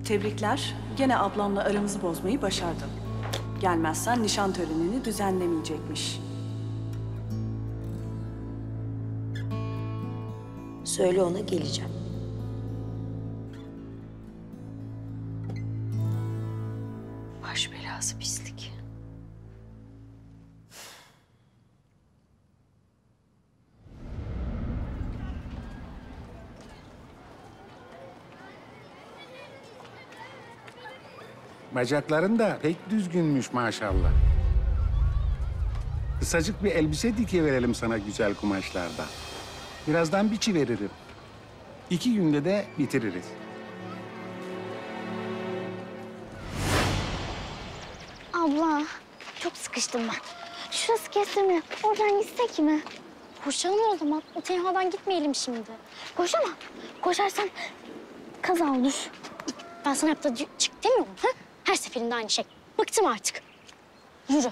Tebrikler. Gene ablamla aramızı bozmayı başardın. Gelmezsen nişan törenini düzenlemeyecekmiş. Söyle ona geleceğim. Baş belası pislik. Bacakların da pek düzgünmüş maşallah. Kısacık bir elbise dikiverelim sana güzel kumaşlardan. Birazdan biçiveririm. 2 günde de bitiririz. Abla, çok sıkıştım ben. Şurası kestirmiyor. Oradan gitsek mi? Koşalım o zaman. O tenhadan gitmeyelim şimdi. Koşama. Koşarsan kaza olur. Ben sana yapta çık demiyorum. Ha? Her seferinde aynı şey. Bıktım artık. Yürü.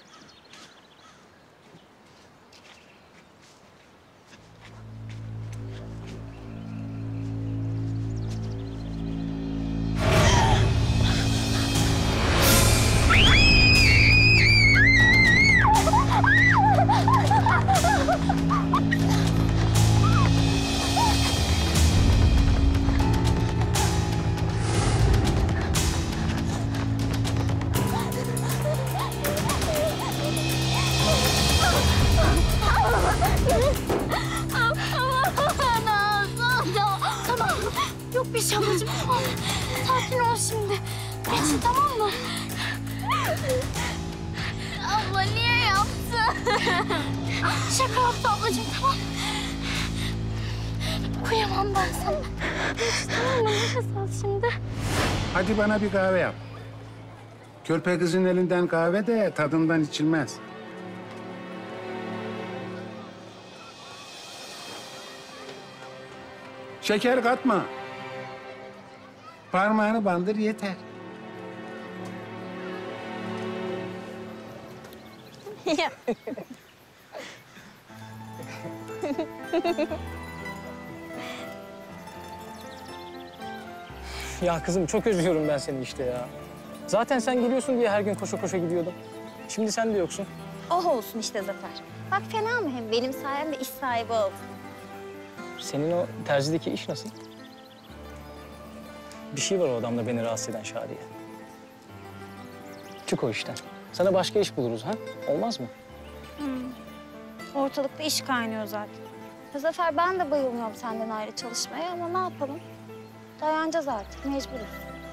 Tamam. Yok bir şey ablacığım. Sakin ol şimdi. Geçin tamam mı? Abla niye yaptın? Şaka yaptı ablacığım tamam. Kıyamam ben sana. Tamam mı? Nefes al şimdi. Hadi bana bir kahve yap. Körpe kızın elinden kahve de tadından içilmez. Şeker katma. Parmağını bandır yeter. Ya kızım çok özlüyorum ben seni işte ya. Zaten sen geliyorsun diye her gün koşa koşa gidiyordum. Şimdi sen de yoksun. Oh olsun işte Zafer. Bak fena mı hem? Benim sayemde iş sahibi oldun. Senin o terzideki iş nasıl? Bir şey var o adamda beni rahatsız eden Şadiye. Çık o işten. Sana başka iş buluruz ha? Olmaz mı? Ortalıkta iş kaynıyor zaten. Ya Zafer ben de bayılmıyorum senden ayrı çalışmaya ama ne yapalım? Dayanacağız artık, mecburuz.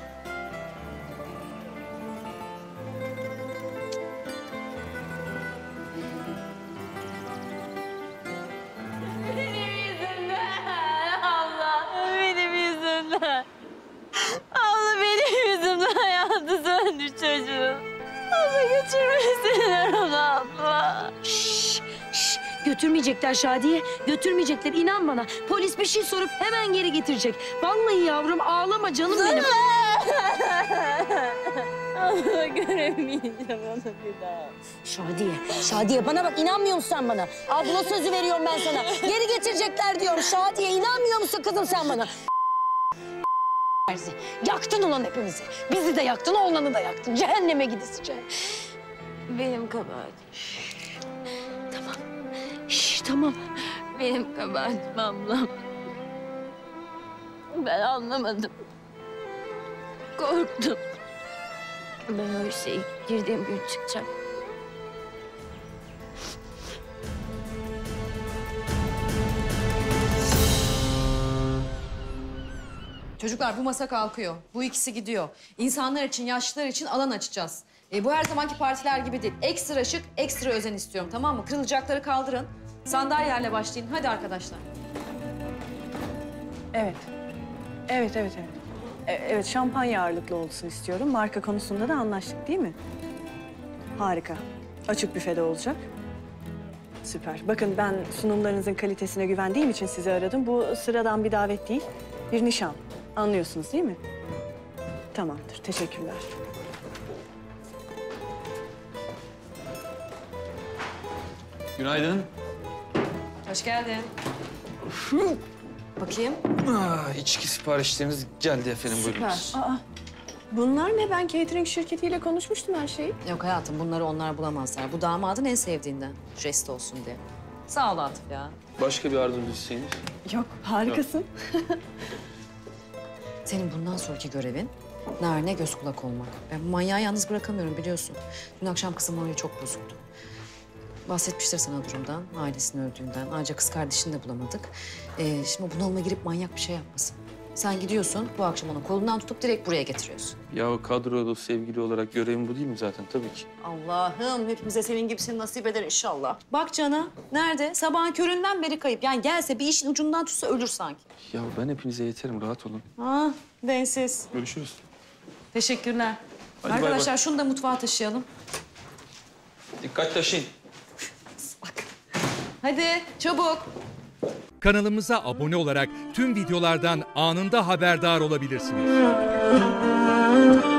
Benim yüzümden abla, benim yüzümden. Abla benim yüzümden yandı söndü çocuğum. Abla götürmesinler onu abla. Şşş, götürmeyecekler Şadiye, götürmeyecekler. İnan bana. Polis bir şey sorup hemen geri getirecek. Vallahi yavrum ağlama canım benim. Abla göremeyeceğim onu bir daha. Şadiye bana bak inanmıyor musun sen bana? Abla sözü veriyorum ben sana. Geri getirecekler diyorum Şadiye. İnanmıyor musun kızım sen bana? Yaktın ulan hepimizi. Bizi de yaktın, oğlanı da yaktın. Cehenneme gidesice. Benim kabahatim. Tamam. Tamam. Benim kabahatim ablam. Ben anlamadım. Korktum. Ben o işe girdiğim gün çıkacak. Çocuklar bu masa kalkıyor. Bu ikisi gidiyor. İnsanlar için, yaşlılar için alan açacağız. Bu her zamanki partiler gibi değil. Ekstra şık, ekstra özen istiyorum tamam mı? Kırılacakları kaldırın. Sandalyelerle başlayın. Hadi arkadaşlar. Evet. Evet. Evet, şampanya ağırlıklı olsun istiyorum. Marka konusunda da anlaştık değil mi? Harika. Açık büfede olacak. Süper. Bakın ben sunumlarınızın kalitesine güvendiğim için sizi aradım. Bu sıradan bir davet değil, bir nişan. Anlıyorsunuz değil mi? Tamamdır, teşekkürler. Günaydın. Hoş geldin. Bakayım. İçki siparişleriniz geldi efendim, buyurun. Süper. Aa, bunlar ne? Ben catering şirketiyle konuşmuştum her şeyi. Yok hayatım, bunları onlar bulamazlar. Bu damadın en sevdiğinden. Jest olsun diye. Sağ ol Atıf ya. Başka bir arzunuz isteğiniz? Yok, harikasın. Senin bundan sonraki görevin Narin'e göz kulak olmak. Ben bu manyağı yalnız bırakamıyorum biliyorsun. Dün akşam kızım morali çok bozuldu. Bahsetmiştir sana durumdan, ailesinin öldüğünden. Ayrıca kız kardeşini de bulamadık. Şimdi bunalıma girip manyak bir şey yapmasın. Sen gidiyorsun, bu akşam onu kolundan tutup direkt buraya getiriyorsun. Ya kadrolu sevgili olarak görevim bu değil mi zaten? Tabii ki. Allah'ım hepimize senin gibisini nasip eder inşallah. Bak Can'a, nerede? Sabahın köründen beri kayıp. Yani gelse bir işin ucundan tutsa ölür sanki. Ya ben hepinize yeterim, rahat olun. Ah, densiz. Görüşürüz. Teşekkürler. Hadi bay bay. Arkadaşlar şunu da mutfağa taşıyalım. Dikkat taşıyın. Hadi çabuk. Kanalımıza abone olarak tüm videolardan anında haberdar olabilirsiniz.